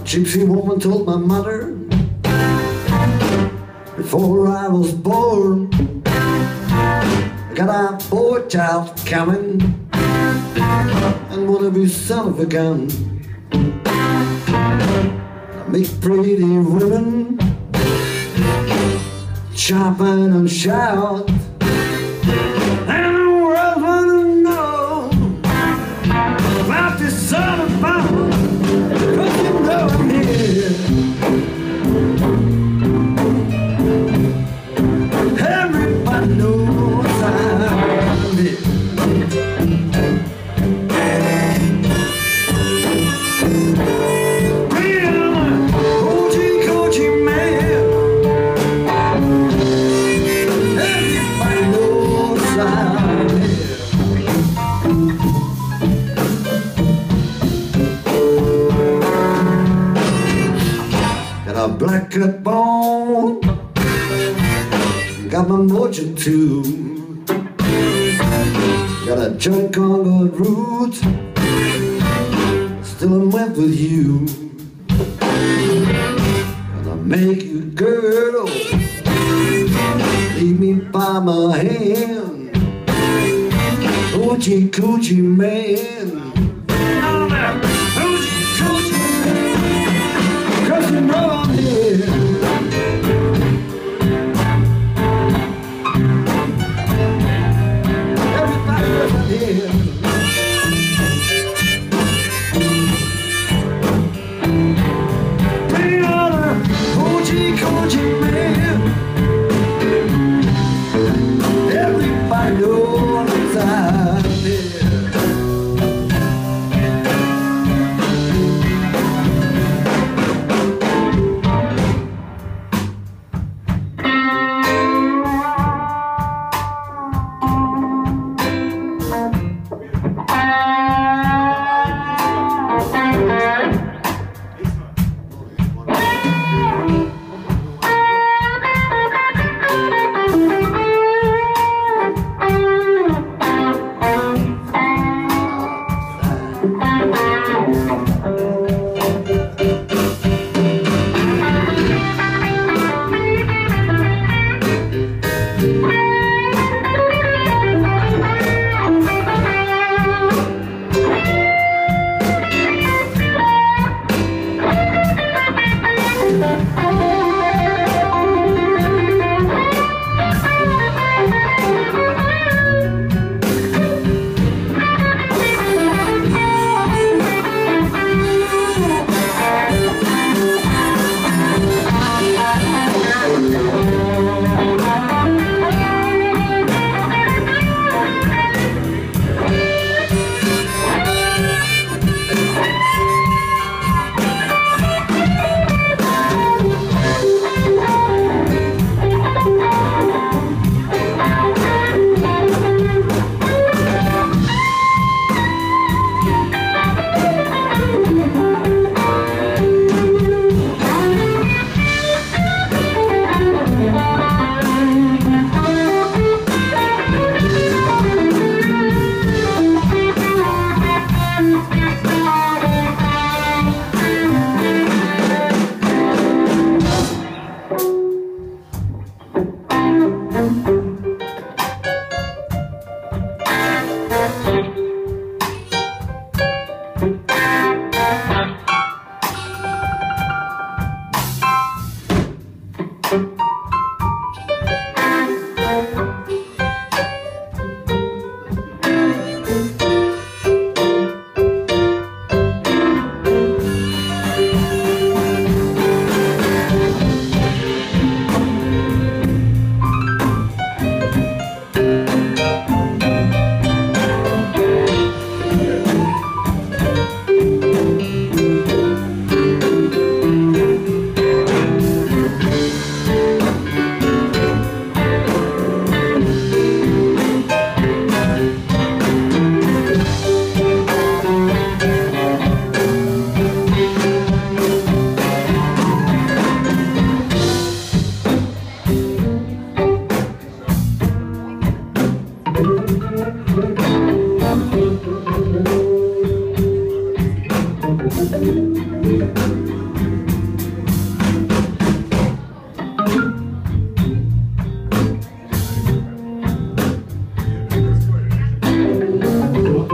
Gypsy woman told my mother before I was born, I got a boy child coming and wanna be son of a gun. I make pretty women sharpen and shout, and the world wanna know about this son of a gun, 'cause you know I'm here. Everybody knows I'm here. A black cut bone, got my mojo too. Got a joint Congo root, still in love with you. Gonna make you girl, lead me by my hand. Hoochie coochie man, hoochie coochie man, 'cause you know I'm here. Everybody knows I'm here. Bring on a hoochie coochie man. Everybody knows I'm here.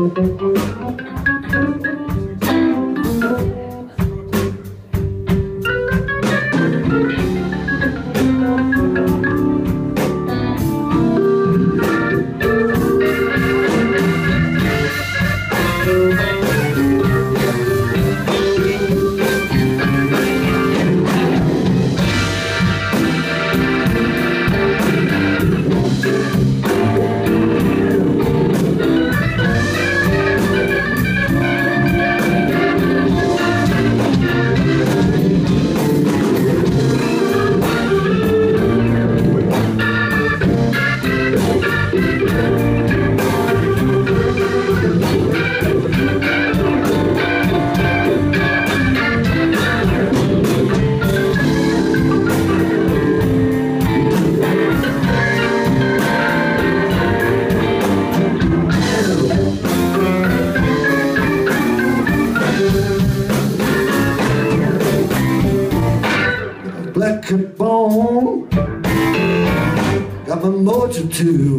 Black cap on, got my mojo too.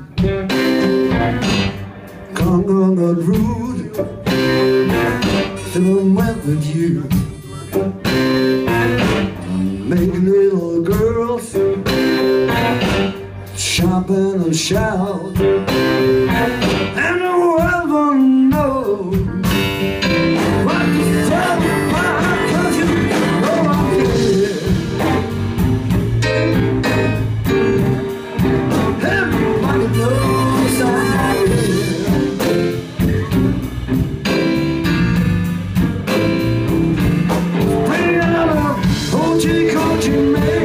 Gone rude, still I'm with you. Make little girls shop and shout, and the world won't know what to tell about, 'cause you know I'm here. Everybody knows I'm here. Bring out a hoochie coochie man.